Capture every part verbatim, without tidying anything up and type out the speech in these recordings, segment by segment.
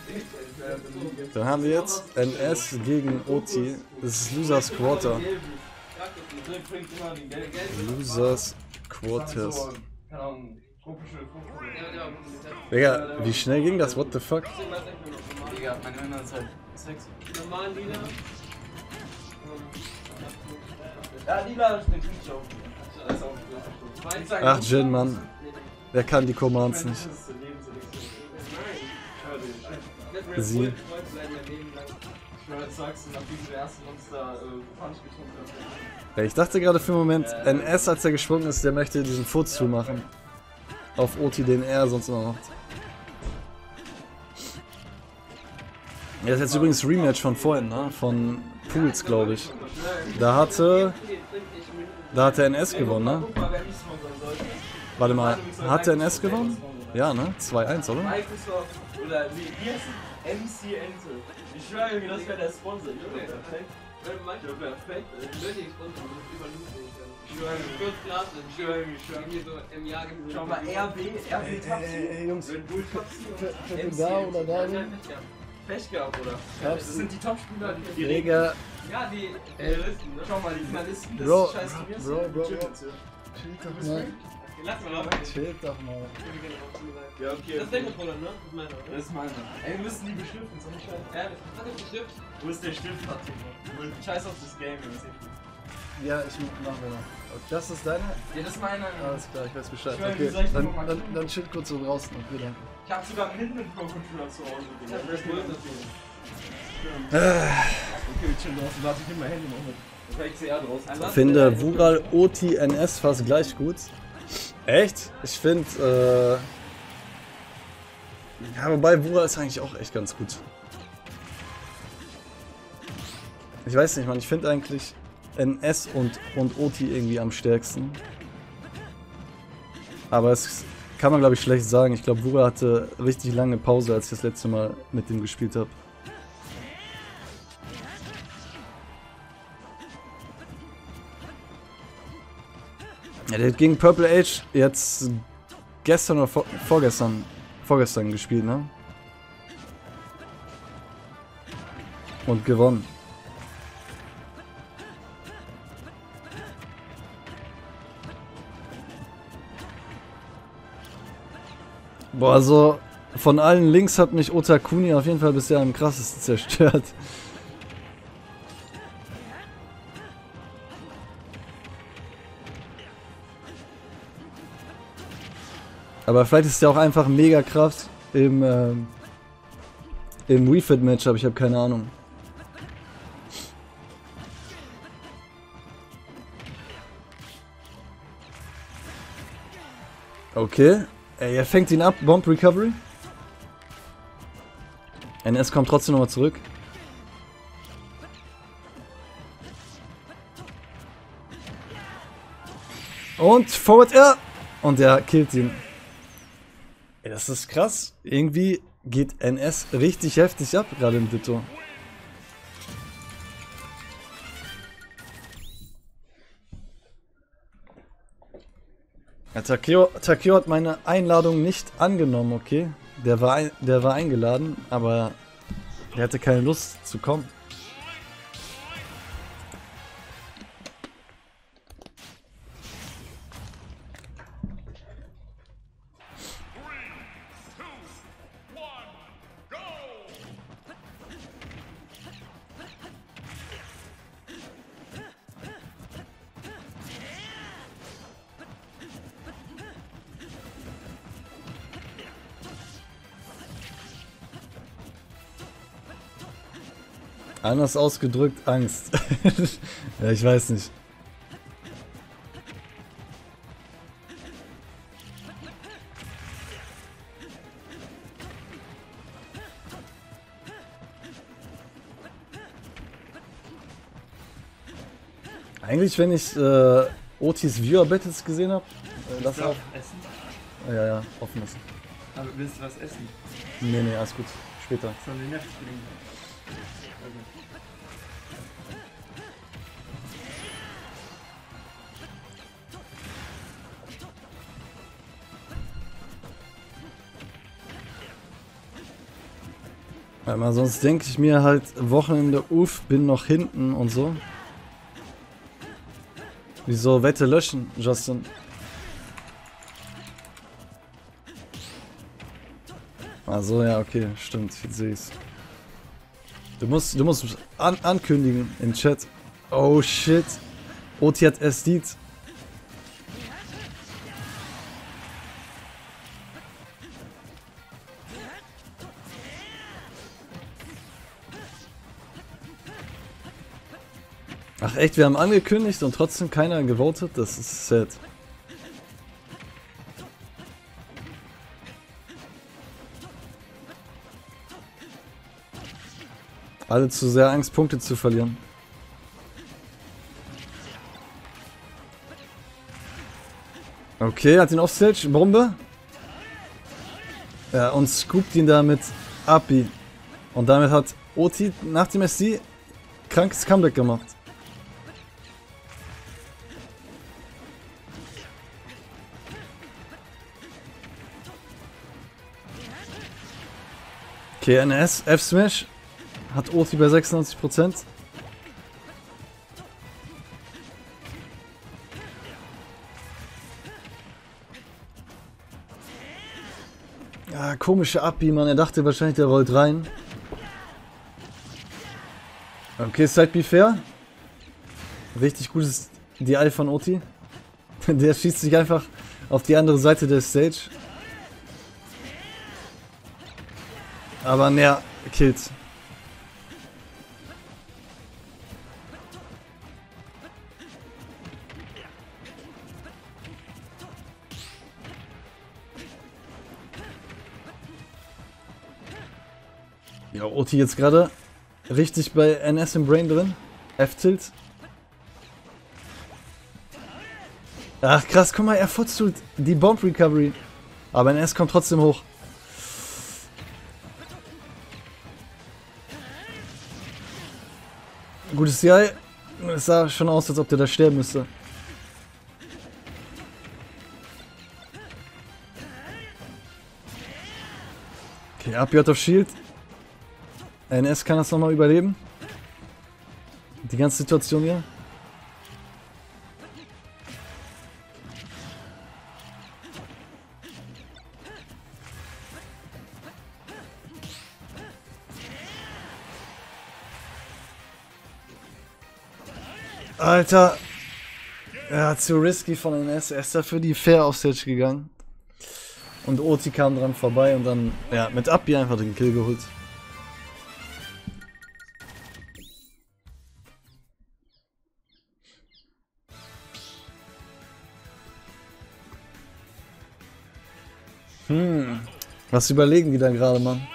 Dann haben wir jetzt N S gegen O T. Das ist Losers Quarter. Losers Quarters. Digga, wie schnell ging das? What the fuck? Digga, meine Männer ist halt sexy. Normalen Lieder. Ja, Lila ist eine Creature. Ach, Jin, Mann. Wer kann die Commands nicht? Sie. Ja, ich dachte gerade für einen Moment, N S, als er geschwungen ist, der möchte diesen Furz zumachen. Auf O T, den er sonst immer macht. Ja, das ist jetzt übrigens Rematch von vorhin, ne? Von Pools, glaube ich. Da hatte... Da hat der N S gewonnen, ne? Warte mal, hat der N S gewonnen? Ja, ne? zwei eins, oder? Microsoft oder wie heißt es? M C Ente. Ich schwöre irgendwie, das wäre der Sponsor. Perfekt. Perfekt. Ich schwöre irgendwie. Ich schwöre irgendwie. Ich schwöre irgendwie. Schau mal, R B, R B Tapsi. Ey, Jungs, Red Bull Tapsi. M C da oder da? Pech gehabt, oder? Das sind die Topspieler, die Digga. Ja, die Finalisten, ne? Schau mal, die Finalisten, das Bro, ist scheiß Turnier. Bro, Bro, Bro. Chill doch mal. Lass mal auf. Chill doch mal. Ja, okay. Das ist der Controller, ne? Das ist meiner, oder? Das ist meiner. Ey, wir müssen die beschriften, so nicht scheiße. Ja, das hat das Stift. Wo ist der Stift, Patrick? Scheiß auf das Game, wir müssen Ja, ich mach mir noch. Das ist deine? Ja, das ist meiner. Alles klar, ich weiß Bescheid. Ich weiß, Okay, wie soll ich dann, noch mal dann, tun? dann chill kurz so draußen. Okay, danke. Ich hab sogar einen Hidden Pro Controller zu Hause. Ich hab das Gold natürlich. Äh. Okay, wir chillen draußen. Warte, ich nehm mein Handy noch mit. Das war X C R draußen. Ich finde Vural O T N S fast gleich gut. Echt? Ich finde, äh... ja, wobei Vural ist eigentlich auch echt ganz gut. Ich weiß nicht, man, ich finde eigentlich N S und, und O T irgendwie am stärksten. Aber es kann man, glaube ich, schlecht sagen. Ich glaube, Vural hatte richtig lange Pause, als ich das letzte Mal mit dem gespielt habe. Ja, der hat gegen Purple Age jetzt gestern oder vor, vorgestern, vorgestern gespielt, ne? Und gewonnen. Boah, also von allen Links hat mich Otakuni auf jeden Fall bisher am krassesten zerstört. Aber vielleicht ist es ja auch einfach mega Kraft im, ähm, im Wii Fit Matchup, ich habe keine Ahnung. Okay, ey, er fängt ihn ab, Bomb Recovery. N S kommt trotzdem nochmal zurück. Und Forward Air! Und er killt ihn. Ey, das ist krass. Irgendwie geht N S richtig heftig ab, gerade im Ditto. Ja, Takeo, Takeo hat meine Einladung nicht angenommen, okay? Der war, ein, der war eingeladen, aber der hatte keine Lust zu kommen. Anders ausgedrückt, Angst. Ja, ich weiß nicht. Eigentlich, wenn ich äh, Otis Viewer Battles gesehen habe, äh, das auch. Essen? Ja, ja, offen ist. Aber willst du was essen? Nee, nee, alles gut. Später. Sollen wir Netflix bringen? Ja, mal sonst denke ich mir halt, Wochenende, uff, bin noch hinten und so. Wieso Wette löschen, Justin? Also ja, okay, stimmt, jetzt sehe ich's. Du musst, du musst an ankündigen im Chat. Oh shit. Oti hat S D. Ach echt, wir haben angekündigt und trotzdem keiner gewotet? Das ist sad. Alle zu sehr Angst, Punkte zu verlieren. Okay, hat ihn Offstage, Bombe. Ja, und scoopt ihn damit Api. Und damit hat Oti nach dem S D krankes Comeback gemacht. Okay, N S, F-Smash. Hat Oti bei sechsundneunzig Prozent. Ja, komische Api, Mann. Er dachte wahrscheinlich, der rollt rein. Okay, Side B fair. Richtig gutes D I von Oti. Der schießt sich einfach auf die andere Seite der Stage. Aber naja, killt. Ja, Oti jetzt gerade richtig bei N S im Brain drin. F-Tilt. Ach krass, guck mal, er futzelt die Bomb Recovery. Aber N S kommt trotzdem hoch. Gutes C I. Es sah schon aus, als ob der da sterben müsste. Okay, Api hat auf Shield. N S kann das nochmal überleben. Die ganze Situation hier. Alter. Ja, zu risky von N S. Er ist dafür die Fair auf Stage gegangen. Und Oti kam dran vorbei und dann, ja, mit Api einfach den Kill geholt. Hm, was überlegen die da gerade, Mann?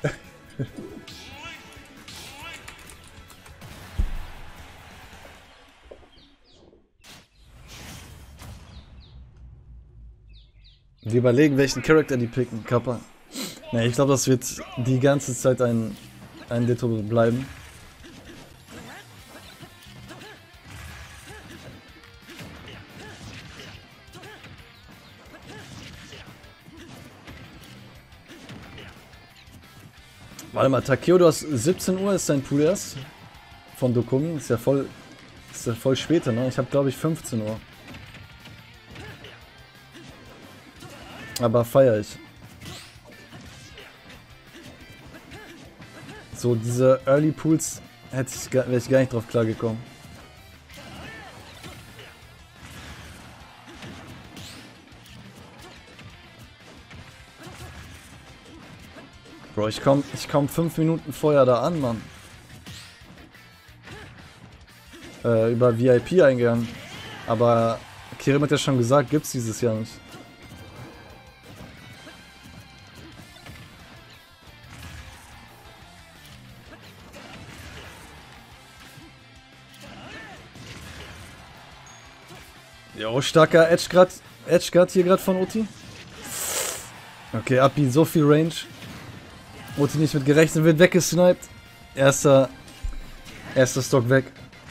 Die überlegen, welchen Charakter die picken, Kappa. Ne, ich glaube, das wird die ganze Zeit ein, ein Ditto bleiben. Warte mal, Takeo, du hast siebzehn Uhr ist dein Pool erst von Dokumi. Ist ja voll, ist ja voll später, ne? Ich habe glaube ich fünfzehn Uhr. Aber feier ich. So, diese Early Pools hätte ich, wäre ich gar nicht drauf klargekommen. Bro, ich komm, ich komm fünf Minuten vorher da an, Mann. Äh, über V I P eingegangen. Aber Kirim hat ja schon gesagt, gibt's dieses Jahr nicht. Jo, starker Edgeguard, Edgeguard hier gerade von Oti. Okay, Api, so viel Range. Oti nicht mit gerechnet, wird weggesniped. Erster, erster Stock weg.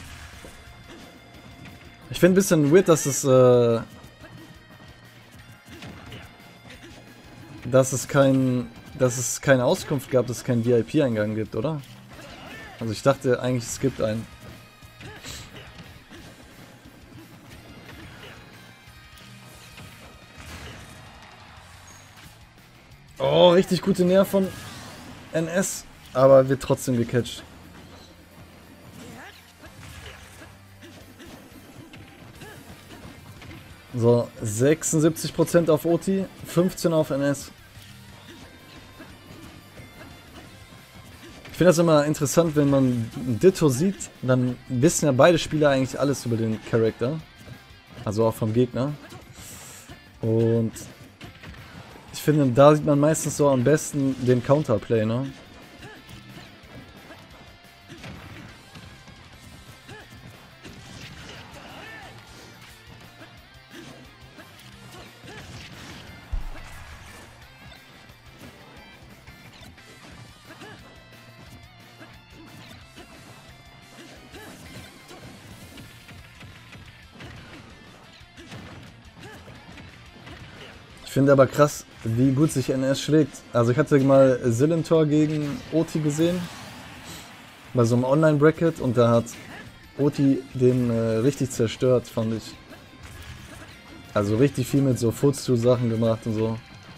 Ich finde ein bisschen weird, dass es, äh, dass es kein dass es keine Auskunft gab, dass es keinen V I P-Eingang gibt, oder? Also ich dachte eigentlich, es gibt einen. Oh, richtig gute Nähe von N S, aber wird trotzdem gecatcht. So, sechsundsiebzig Prozent auf O T, fünfzehn auf N S. Ich finde das immer interessant, wenn man Ditto sieht, dann wissen ja beide Spieler eigentlich alles über den Charakter. Also auch vom Gegner. Und ich finde, da sieht man meistens so am besten den Counterplay, ne? Ich finde aber krass, wie gut sich N S schlägt. Also ich hatte mal Silentor gegen O T gesehen. Bei so einem Online-Bracket und da hat O T den äh, richtig zerstört, fand ich. Also richtig viel mit so Footstool-Sachen gemacht und so.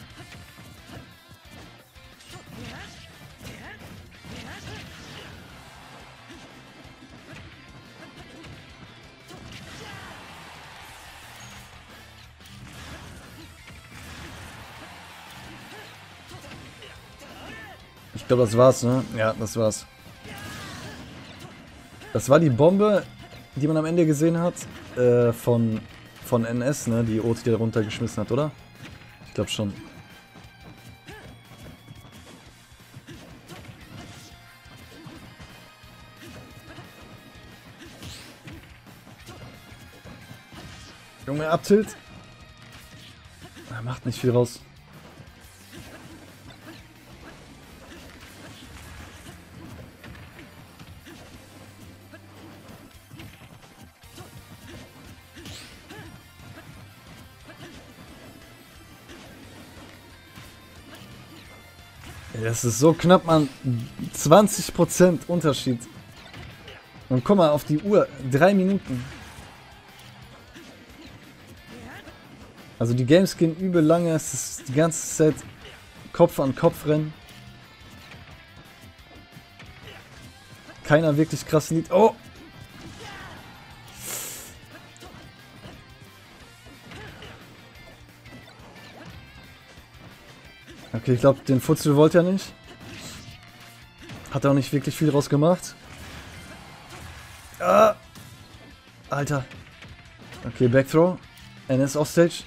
Ich glaube, das war's, ne? Ja, das war's. Das war die Bombe, die man am Ende gesehen hat, äh, von, von N S, ne? Die O T, die da runtergeschmissen hat, oder? Ich glaube schon. Junge, Abtilt. Er macht nicht viel raus. Das ist so knapp, man. zwanzig Prozent Unterschied. Und guck mal auf die Uhr. Drei Minuten. Also die Games gehen übel lange. Es ist die ganze Zeit Kopf an Kopf rennen. Keiner wirklich krassen Lied. Oh! Okay, ich glaube, den Futzel wollte er nicht. Hat er auch nicht wirklich viel draus gemacht. Ah! Alter. Okay, Backthrow. N S Offstage.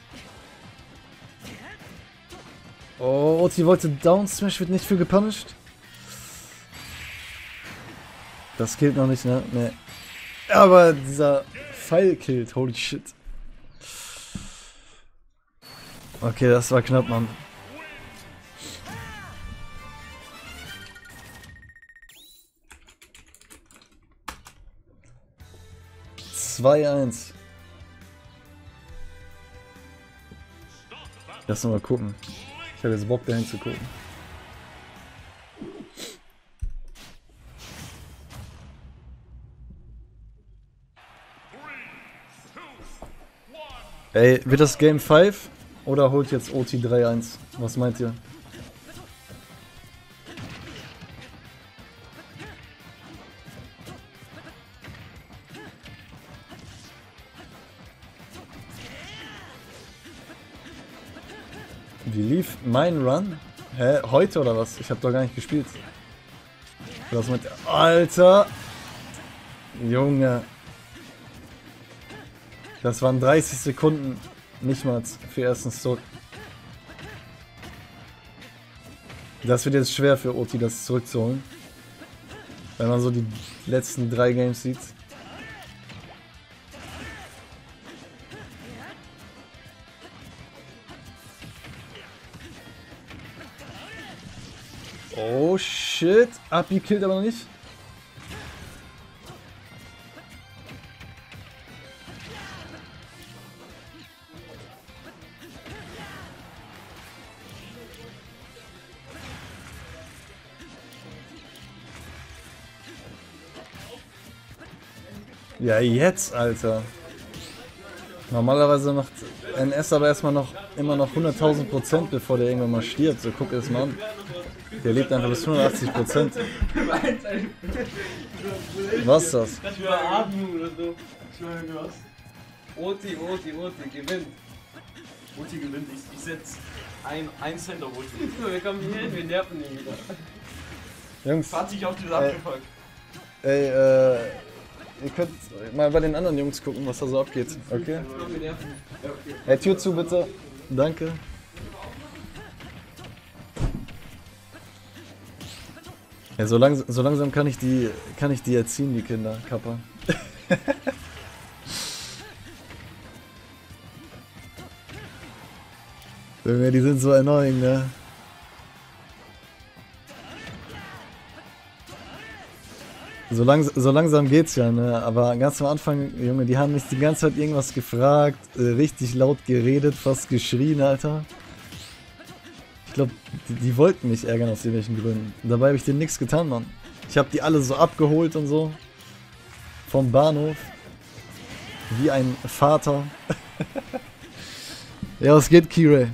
Oh, Oti wollte Down Smash, wird nicht viel gepunished. Das killt noch nicht, ne? Ne. Aber dieser Pfeil killt, holy shit. Okay, das war knapp, Mann. zwei eins. Lass mal gucken. Ich habe jetzt Bock dahin zu gucken. Ey, wird das Game fünf oder holt jetzt O T drei eins? Was meint ihr? Wie lief mein Run? Hä? Heute oder was? Ich habe doch gar nicht gespielt. Was mit... Alter! Junge! Das waren dreißig Sekunden. Nicht mal für ersten Stock. Das wird jetzt schwer für O T, das zurückzuholen. Wenn man so die letzten drei Games sieht. Oh shit, Abi killt aber noch nicht. Ja, jetzt, Alter. Normalerweise macht N S aber erstmal noch immer noch hunderttausend Prozent, bevor der irgendwann mal stirbt. So, guck es mal an. Der lebt einfach bis hundertachtzig Prozent. Was ist das? Atmung oder so. Ich meine, was? Oti, Oti, Oti, gewinnt. Oti gewinnt, ich, ich setz ein, ein Cent auf Oti. Wir kommen hier hin, wir nerven ihn wieder. Jungs. Fahrt sich auf die Sache gepackt. Ey, äh, ihr könnt mal bei den anderen Jungs gucken, was da so abgeht, okay? Hey, Tür zu bitte. Danke. Ja, so, lang, so langsam kann ich die kann ich die erziehen, die Kinder, Kappa. Junge, die sind so annoying, ne? So, langs so langsam geht's ja, ne? Aber ganz am Anfang, Junge, die haben mich die ganze Zeit irgendwas gefragt, äh, richtig laut geredet, fast geschrien, Alter. Ich glaube, die, die wollten mich ärgern aus irgendwelchen Gründen. Dabei habe ich denen nichts getan, Mann. Ich habe die alle so abgeholt und so. Vom Bahnhof. Wie ein Vater. Ja, was geht, Kirei?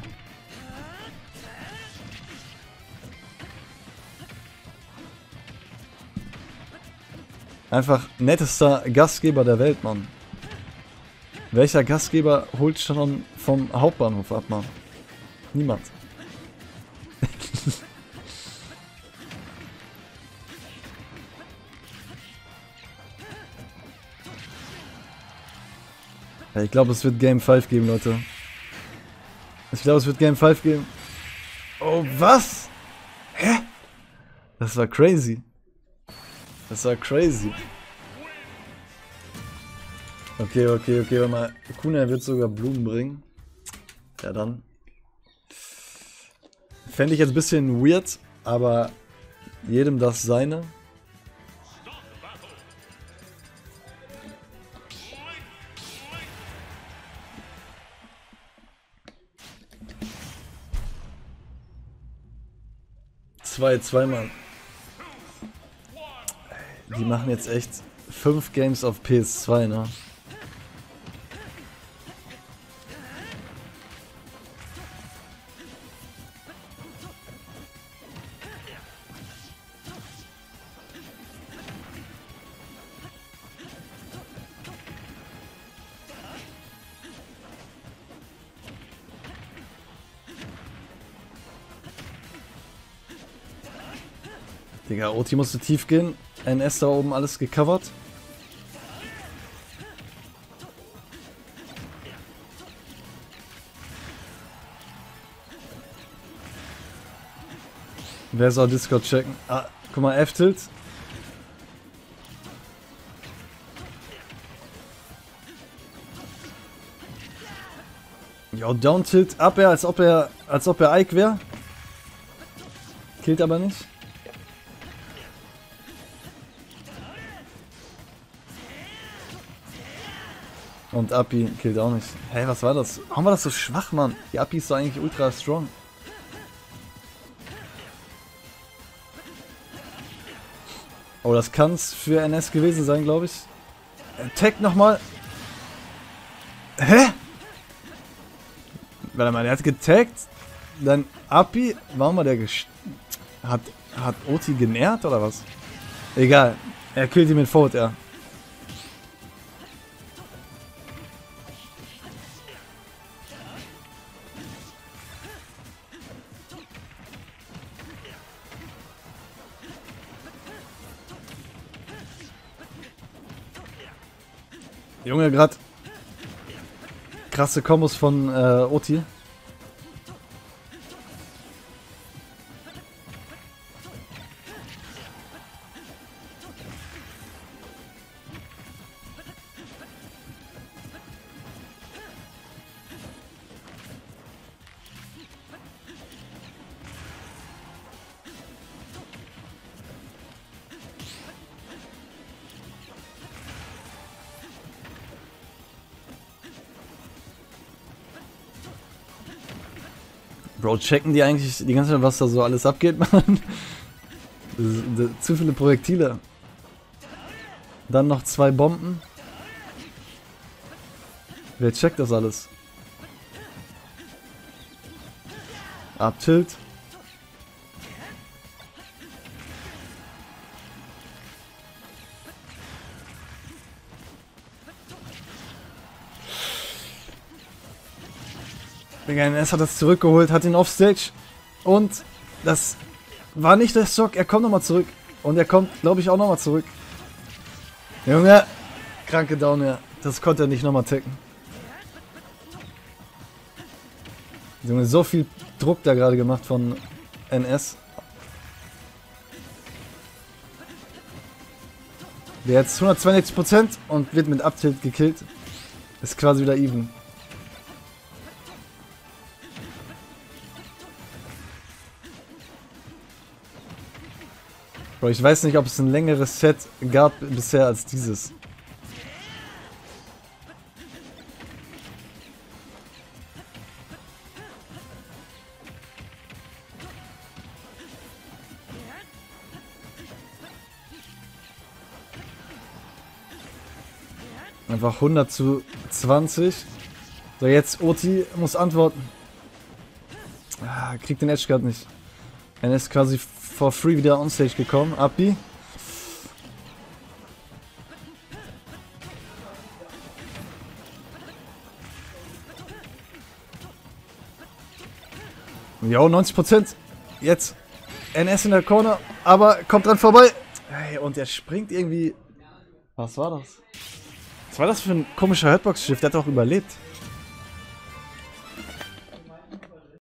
Einfach nettester Gastgeber der Welt, Mann. Welcher Gastgeber holt schon vom Hauptbahnhof ab, Mann? Niemand. Ja, ich glaube, es wird Game fünf geben, Leute. Ich glaube, es wird Game fünf geben. Oh, was? Hä? Das war crazy. Das war crazy. Okay, okay, okay, warte mal. Kuna wird sogar Blumen bringen. Ja, dann. Fände ich jetzt ein bisschen weird, aber jedem das seine. Zwei, zweimal. Die machen jetzt echt fünf Games auf P S zwei, ne? Digga, Oti musste tief gehen. N S da oben alles gecovert. Wer soll Discord checken? Ah, guck mal, F-Tilt. Jo, Down-Tilt, Up Air, als ob er, als ob er Ike wäre. Killt aber nicht. Und Api killt auch nicht. Hä, hey, was war das? Warum war das so schwach, Mann? Die Api ist doch eigentlich ultra strong. Oh, das kann's für N S gewesen sein, glaube ich. Attack nochmal. Hä? Warte mal, der hat getaggt. Dann Api. Warum war der gest... Hat, hat Oti genährt oder was? Egal. Er killt ihn mit Forward Air. Junge, gerade krasse Kombos von äh, Oti. Bro, checken die eigentlich die ganze Zeit, was da so alles abgeht, Mann? Das, das, zu viele Projektile. Dann noch zwei Bomben. Wer checkt das alles? Abtilt. Digga, N S hat das zurückgeholt, hat ihn offstage. Und das war nicht der Stock. Er kommt nochmal zurück. Und er kommt, glaube ich, auch nochmal zurück. Junge, kranke Downer. Das konnte er nicht nochmal tacken. Junge, so viel Druck da gerade gemacht von N S. Der jetzt hundertzweiundsechzig Prozent und wird mit Uptilt gekillt. Ist quasi wieder even. Bro, ich weiß nicht, ob es ein längeres Set gab bisher als dieses. Einfach hundert zu zwanzig. So, jetzt Oti muss antworten. Ah, kriegt den Edge Guard nicht. Er ist quasi for free wieder on stage gekommen. Abi. Jo, neunzig Prozent. Jetzt N S in der Corner, aber kommt dran vorbei. Hey, und er springt irgendwie. Was war das? Was war das für ein komischer Hurtbox-Shift? Der hat doch überlebt.